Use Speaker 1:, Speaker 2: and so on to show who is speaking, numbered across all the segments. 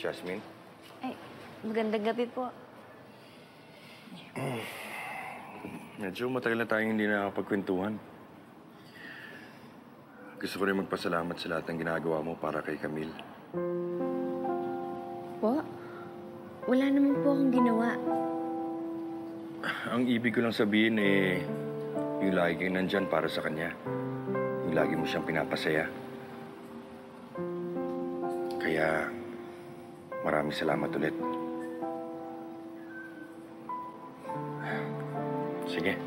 Speaker 1: Jasmine.
Speaker 2: Ay, magandang gabi po.
Speaker 1: Medyo matagal na tayong hindi nakakapagkwentuhan. Gusto ko rin magpasalamat sa lahat ng ginagawa mo para kay Camille.
Speaker 2: Po? Wala naman po akong ginawa.
Speaker 1: Ang ibig ko lang sabihin yung lagi kang nandyan para sa kanya. Yung lagi mo siyang pinapasaya. Kaya, maraming salamat ulit. Sige.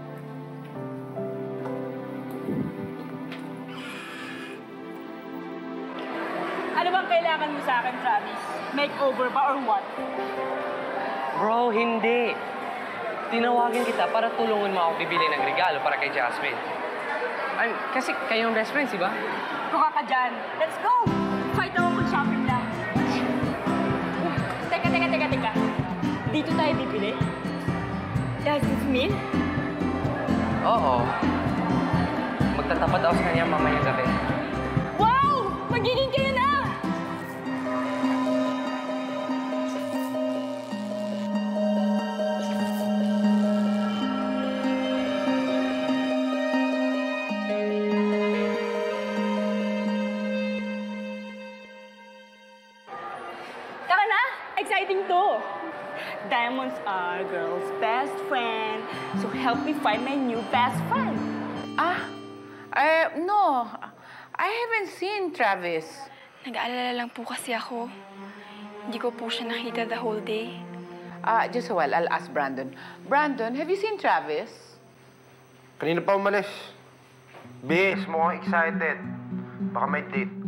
Speaker 3: Ano bang kailangan mo sa akin, Travis? Makeover ba or what?
Speaker 4: Bro, hindi. Tinawagan kita para tulungan mo ako bibili ng regalo para kay Jasmine. Kasi kayong best friends, di ba?
Speaker 3: Kuka ka dyan. Let's go! Fight ako kung shopping lang. Teka. Dito tayo bibili? Does this mean?
Speaker 4: Oo. Magtatapat ako sa kanya mamayang gabi.
Speaker 3: Wow! Magiging kayo na! Taka na! Exciting to! Diamonds are a girl's best friend. So help me find my new best friend.
Speaker 5: No. I haven't seen Travis.
Speaker 6: Nag-aalala lang po kasi ako. Hindi ko po siya nakita the whole day.
Speaker 5: Just a while, I'll ask Brandon. Brandon, have you seen Travis?
Speaker 7: Kanina pa umalis. Bis, mukhang excited. Baka may date.